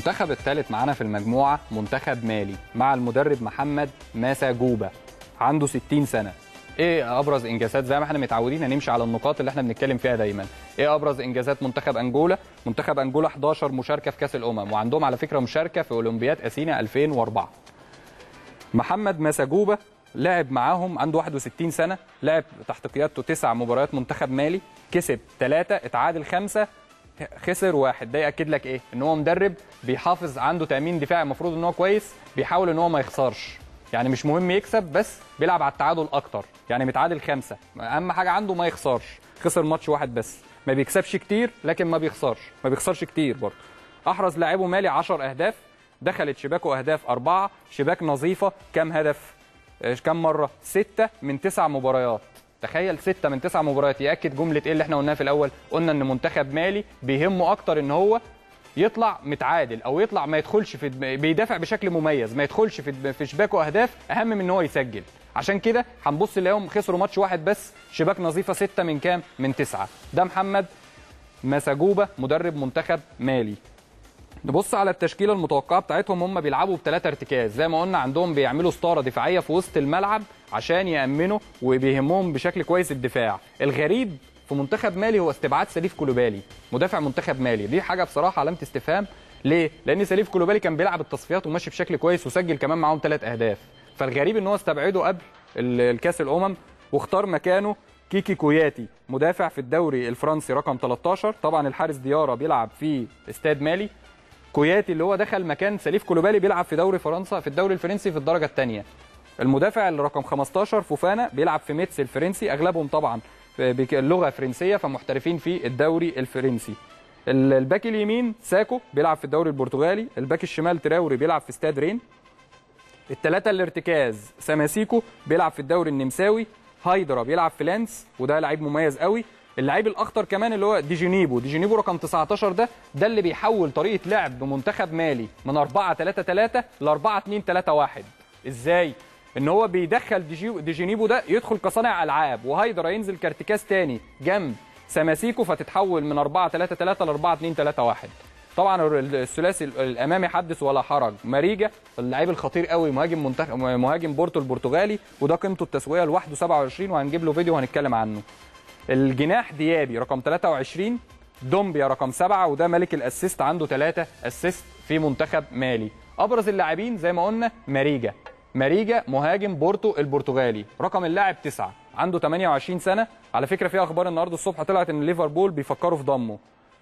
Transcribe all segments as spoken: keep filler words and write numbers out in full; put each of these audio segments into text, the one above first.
المنتخب الثالث معانا في المجموعه منتخب مالي مع المدرب محمد مساجوبه، عنده ستين سنه. ايه ابرز انجازات؟ زي ما احنا متعودين هنمشي على النقاط اللي احنا بنتكلم فيها دايما. ايه ابرز انجازات منتخب انجولا؟ منتخب انجولا حداشر مشاركه في كاس الامم، وعندهم على فكره مشاركه في اولمبياد اثينا ألفين وأربعة. محمد مساجوبه لعب معاهم، عنده واحد وستين سنه، لعب تحت قيادته تسع مباريات منتخب مالي، كسب ثلاثه، اتعادل خمسه، خسر واحد. ده ياكد لك ايه؟ ان هو مدرب بيحافظ، عنده تامين دفاعي المفروض ان هو كويس، بيحاول ان هو ما يخسرش، يعني مش مهم يكسب بس بيلعب على التعادل اكتر، يعني متعادل خمسه، اهم حاجه عنده ما يخسرش. خسر ماتش واحد بس، ما بيكسبش كتير لكن ما بيخسرش، ما بيخسرش كتير برضه. احرز لاعبه مالي عشر اهداف، دخلت شباكه اهداف اربعه، شباك نظيفه كام هدف؟ كام مره؟ سته من تسع مباريات. تخيل سته من تسع مباريات، ياكد جمله ايه اللي احنا قلناها في الاول؟ قلنا ان منتخب مالي بيهمه اكتر ان هو يطلع متعادل او يطلع ما يدخلش في، بيدافع بشكل مميز، ما يدخلش في في شباكه اهداف اهم من ان هو يسجل. عشان كده هنبص نلاقيهم خسروا ماتش واحد بس، شباك نظيفه سته من كام؟ من تسعه. ده محمد مساجوبه مدرب منتخب مالي. نبص على التشكيله المتوقعه بتاعتهم. هم بيلعبوا بثلاثه ارتكاز، زي ما قلنا عندهم بيعملوا ستاره دفاعيه في وسط الملعب عشان يامنوا، وبيهمهم بشكل كويس الدفاع. الغريب في منتخب مالي هو استبعاد سليف كولوبالي مدافع منتخب مالي. دي حاجه بصراحه علامه استفهام. ليه؟ لان سليف كولوبالي كان بيلعب التصفيات وماشي بشكل كويس وسجل كمان معاهم ثلاث اهداف. فالغريب ان هو استبعده قبل الكاس الامم واختار مكانه كيكي كوياتي مدافع في الدوري الفرنسي رقم تلتاشر. طبعا الحارس ديارة بيلعب في استاد مالي. كوياتي اللي هو دخل مكان سليف كولوبالي بيلعب في دوري فرنسا في الدوري الفرنسي في الدرجه الثانيه. المدافع اللي رقم خمستاشر فوفانا بيلعب في ميتس الفرنسي، اغلبهم طبعا باللغه فرنسيه فمحترفين في الدوري الفرنسي. الباك اليمين ساكو بيلعب في الدوري البرتغالي، الباك الشمال تراوري بيلعب في استاد رين. الثلاثه الارتكاز سماسيكو بيلعب في الدوري النمساوي، هايدرا بيلعب في لانس وده لعيب مميز قوي. اللعيب الاخطر كمان اللي هو ديجينيبو، ديجينيبو رقم تسعتاشر، ده ده اللي بيحول طريقه لعب بمنتخب مالي من أربعة ثلاثة ثلاثة ل أربعة اتنين ثلاثة واحد. ازاي؟ ان هو بيدخل ديجينيبو ده يدخل كصانع العاب، وهايدرا ينزل كارتكاز تاني جنب سماسيكو، فتتحول من أربعة ثلاثة ثلاثة ل أربعة اتنين ثلاثة واحد. طبعا الثلاثي الامامي حدث ولا حرج، ماريجا اللعيب الخطير قوي، مهاجم منتخب مهاجم بورتو البرتغالي، وده قيمته التسويقيه لوحده سبعة وعشرين، وهنجيب له فيديو وهنتكلم عنه. الجناح ديابي رقم ثلاثة وعشرين، دومبيا رقم سبعة، وده ملك الاسيست، عنده ثلاثة اسيست في منتخب مالي. ابرز اللاعبين زي ما قلنا ماريجا، ماريجا مهاجم بورتو البرتغالي، رقم اللاعب تسعة، عنده ثمانية وعشرين سنه. على فكره في اخبار النهارده الصبح طلعت ان ليفربول بيفكروا في ضمه.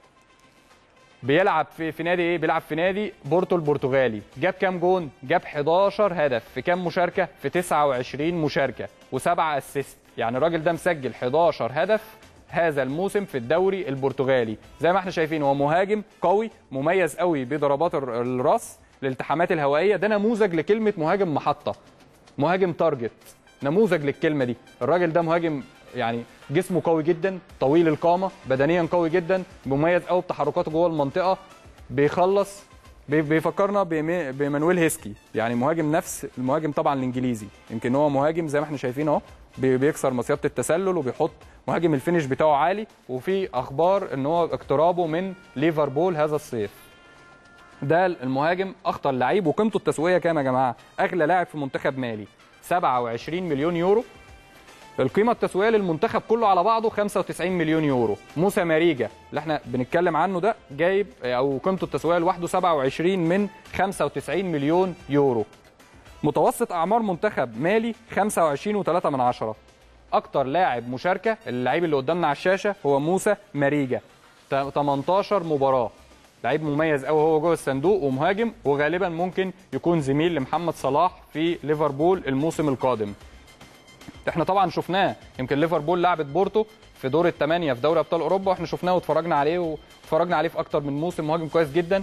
بيلعب في في نادي ايه؟ بيلعب في نادي بورتو البرتغالي. جاب كام جون؟ جاب حداشر هدف في كام مشاركه؟ في تسعة وعشرين مشاركه وسبعة اسيست. يعني الراجل ده مسجل حداشر هدف هذا الموسم في الدوري البرتغالي. زي ما احنا شايفين هو مهاجم قوي مميز قوي بضربات الراس، الالتحامات الهوائيه. ده نموذج لكلمه مهاجم محطه، مهاجم تارجت، نموذج للكلمه دي. الراجل ده مهاجم يعني جسمه قوي جدا، طويل القامه، بدنيا قوي جدا، مميز قوي بتحركاته جوه المنطقه، بيخلص. بيفكرنا بمانويل هيسكي، يعني مهاجم نفس المهاجم طبعا الانجليزي، يمكن هو مهاجم زي ما احنا شايفين اهو، بيكسر مصيده التسلل وبيحط، مهاجم الفينش بتاعه عالي. وفي اخبار ان هو اقترابه من ليفربول هذا الصيف. ده المهاجم اخطر لعيب، وقيمته التسويقيه كام يا جماعه؟ اغلى لاعب في منتخب مالي سبعة وعشرين مليون يورو. القيمه التسويقيه للمنتخب كله على بعضه خمسة وتسعين مليون يورو. موسى ماريجا اللي احنا بنتكلم عنه ده جايب او قيمته التسويقيه لوحده سبعة وعشرين من خمسة وتسعين مليون يورو. متوسط اعمار منتخب مالي خمسة وعشرين وثلاثة من عشرة. اكتر لاعب مشاركه، اللعيب اللي قدامنا على الشاشه هو موسى ماريجا، تمنتاشر مباراه. لعيب مميز قوي، هو جوه الصندوق ومهاجم، وغالبا ممكن يكون زميل لمحمد صلاح في ليفربول الموسم القادم. احنا طبعا شفناه، يمكن ليفربول لعبت بورتو في دور الثمانيه في دوري ابطال اوروبا، واحنا شفناه واتفرجنا عليه واتفرجنا عليه في اكتر من موسم. مهاجم كويس جدا،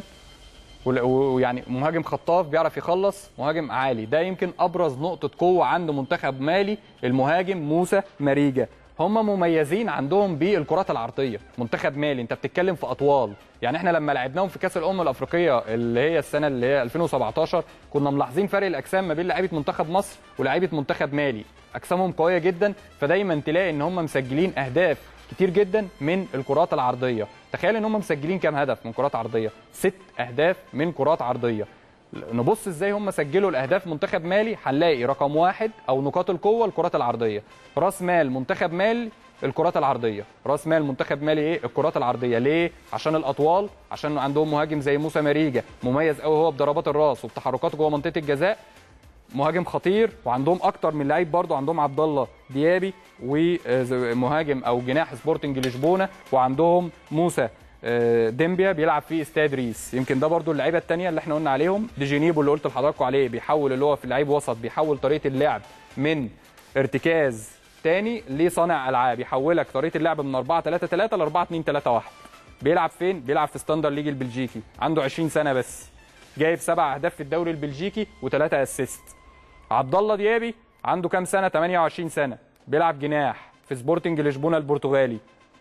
ويعني مهاجم خطاف بيعرف يخلص، مهاجم عالي. ده يمكن ابرز نقطه قوه عند منتخب مالي، المهاجم موسى ماريجا. هم مميزين عندهم بالكرات العرضيه. منتخب مالي انت بتتكلم في اطوال، يعني احنا لما لعبناهم في كاس الامم الافريقيه اللي هي السنه اللي هي ألفين وسبعتاشر كنا ملاحظين فرق الاجسام ما بين لعيبه منتخب مصر ولاعيبه منتخب مالي، اجسامهم قويه جدا، فدايما تلاقي ان هم مسجلين اهداف كتير جدا من الكرات العرضيه. تخيل ان هم مسجلين كام هدف من كرات عرضيه؟ ست اهداف من كرات عرضيه. نبص ازاي هم سجلوا الاهداف. منتخب مالي هنلاقي رقم واحد او نقاط القوه الكرات العرضيه. راس مال منتخب مالي الكرات العرضيه. راس مال منتخب مالي ايه؟ الكرات العرضيه. ليه؟ عشان الاطوال، عشان عندهم مهاجم زي موسى ماريجا مميز قوي هو بضربات الراس وبتحركاته جوه منطقه الجزاء، مهاجم خطير. وعندهم اكتر من لعيب برضه، عندهم عبد الله ديابي ومهاجم او جناح سبورتنج لشبونه، وعندهم موسى ديمبيا بيلعب في استاد ريس. يمكن ده برضو اللعيبه الثانيه اللي احنا قلنا عليهم. دي جينيبو اللي قلت لحضراتكم عليه بيحول، اللي هو في لعيب وسط بيحول طريقه اللعب من ارتكاز ثاني لصانع العاب، يحولك طريقه اللعب من أربعة ثلاثة ثلاثة ل أربعة اثنين ثلاثة واحد. بيلعب فين؟ بيلعب في ستاندر ليج البلجيكي، عنده عشرين سنه بس، جايب سبع اهداف في الدوري البلجيكي وثلاثه اسيست. عبد الله ديابي عنده كام سنه؟ ثمانية وعشرين سنه، بيلعب جناح في سبورتنج لشبونه البرتغالي.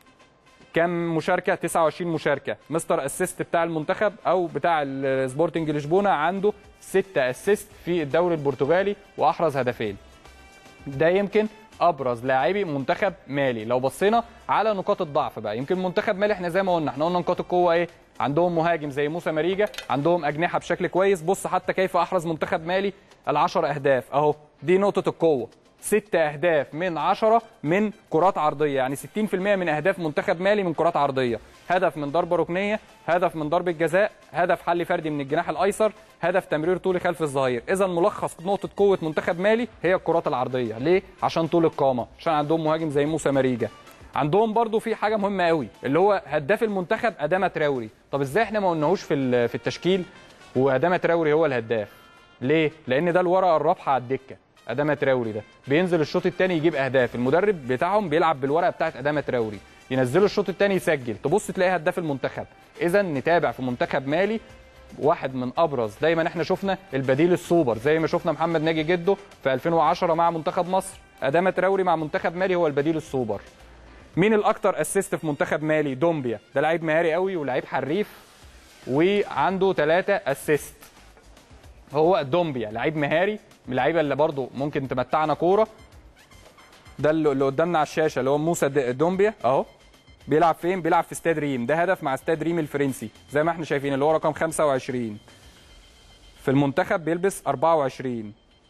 كم مشاركه؟ تسعة وعشرين مشاركه. مستر اسيست بتاع المنتخب او بتاع السبورتنج لشبونه عنده ستة اسيست في الدوري البرتغالي واحرز هدفين. ده يمكن ابرز لاعبي منتخب مالي. لو بصينا على نقاط الضعف بقى، يمكن منتخب مالي احنا زي ما قلنا، احنا قلنا نقاط القوه ايه؟ عندهم مهاجم زي موسى ماريجا، عندهم اجنحه بشكل كويس. بص حتى كيف احرز منتخب مالي العشر اهداف اهو، دي نقطه القوه. ست اهداف من عشرة من كرات عرضيه، يعني ستين بالمئة من اهداف منتخب مالي من كرات عرضيه. هدف من ضربه ركنيه، هدف من ضربه جزاء، هدف حل فردي من الجناح الايسر، هدف تمرير طولي خلف الظهير. اذا ملخص نقطه قوه منتخب مالي هي الكرات العرضيه. ليه؟ عشان طول القامه، عشان عندهم مهاجم زي موسى ماريجا. عندهم برضو في حاجه مهمه قوي اللي هو هداف المنتخب ادامه تراوري. طب ازاي احنا ما قلناهوش في في التشكيل وادامه تراوري هو الهداف؟ ليه؟ لان ده الورقه الرابحه على الدكه. ادامه تراوري ده بينزل الشوط الثاني يجيب اهداف، المدرب بتاعهم بيلعب بالورقه بتاعت ادامه تراوري، ينزله الشوط الثاني يسجل، تبص تلاقي هداف المنتخب. اذا نتابع في منتخب مالي واحد من ابرز. دايما احنا شفنا البديل السوبر زي ما شفنا محمد ناجي جده في ألفين وعشرة مع منتخب مصر، ادامه تراوري مع منتخب مالي هو البديل السوبر. مين الاكثر اسيست في منتخب مالي؟ دومبيا، ده لعيب مهاري قوي ولاعيب حريف وعنده ثلاثة اسيست. هو دومبيا لعيب مهاري من اللعيبه اللي برضو ممكن تمتعنا كوره. ده اللي قدامنا على الشاشه اللي هو موسى دومبيا اهو، بيلعب فين؟ بيلعب في استاد ريم. ده هدف مع استاد ريم الفرنسي زي ما احنا شايفين اللي هو رقم خمسة وعشرين. في المنتخب بيلبس أربعة وعشرين.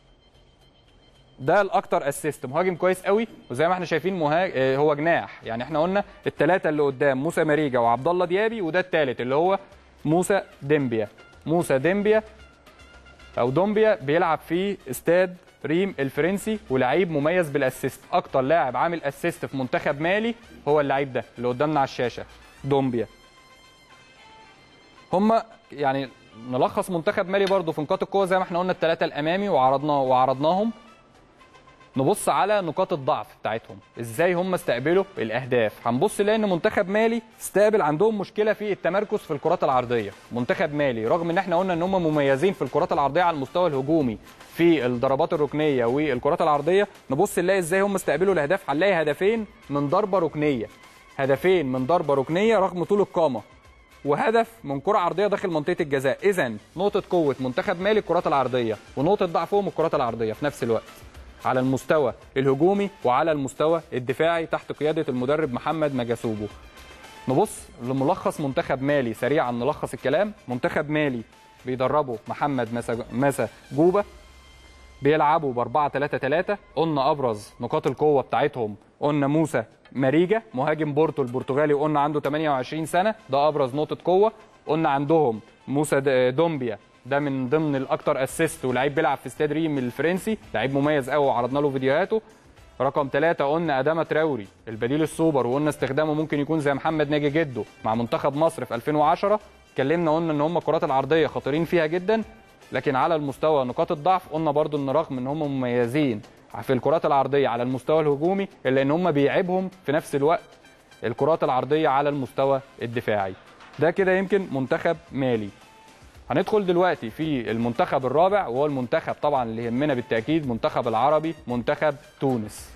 ده الاكتر اسيست، مهاجم كويس قوي. وزي ما احنا شايفين مهاج... هو جناح، يعني احنا قلنا الثلاثه اللي قدام موسى ماريجا وعبد الله ديابي، وده الثالث اللي هو موسى ديمبيا. موسى ديمبيا او دومبيا بيلعب في استاد ريم الفرنسي ولعيب مميز بالاسيست. اكتر لاعب عامل اسيست في منتخب مالي هو اللعيب ده اللي قدامنا على الشاشه دومبيا. هم يعني نلخص منتخب مالي برضو في نقاط القوه زي ما احنا قلنا الثلاثه الامامي وعرضنا وعرضناهم. نبص على نقاط الضعف بتاعتهم، ازاي هم استقبلوا الاهداف. هنبص نلاقي ان منتخب مالي استقبل عندهم مشكله في التمركز في الكرات العرضيه. منتخب مالي رغم ان احنا قلنا ان هم مميزين في الكرات العرضيه على المستوى الهجومي في الضربات الركنيه والكرات العرضيه، نبص نلاقي ازاي هم استقبلوا الاهداف. هنلاقي هدفين من ضربه ركنيه، هدفين من ضربه ركنيه رغم طول القامه، وهدف من كره عرضيه داخل منطقه الجزاء. اذا نقطه قوه منتخب مالي الكرات العرضيه، ونقطه ضعفهم الكرات العرضيه في نفس الوقت على المستوى الهجومي وعلى المستوى الدفاعي تحت قياده المدرب محمد مجاسوبو. نبص لملخص منتخب مالي سريعا، نلخص الكلام. منتخب مالي بيدربه محمد مسا جوبا، بيلعبوا ب أربعة ثلاثة ثلاثة. قلنا ابرز نقاط القوه بتاعتهم، قلنا موسى ماريجا مهاجم بورتو البرتغالي وقلنا عنده ثمانية وعشرين سنه، ده ابرز نقطه قوه. قلنا عندهم موسى دومبيا، ده من ضمن الاكثر اسيست ولاعيب بيلعب في استاد ريم الفرنسي، لعيب مميز قوي وعرضنا له فيديوهاته. رقم ثلاثة قلنا ادامه تراوري البديل السوبر، وقلنا استخدامه ممكن يكون زي محمد ناجي جده مع منتخب مصر في ألفين وعشرة. اتكلمنا قلنا ان هم الكرات العرضيه خطيرين فيها جدا، لكن على المستوى نقاط الضعف قلنا برضو ان رغم ان هم مميزين في الكرات العرضيه على المستوى الهجومي، الا ان هم بيعيبهم في نفس الوقت الكرات العرضيه على المستوى الدفاعي. ده كده يمكن منتخب مالي. هندخل دلوقتي في المنتخب الرابع وهو المنتخب طبعا اللي يهمنا بالتاكيد، منتخب العربي، منتخب تونس.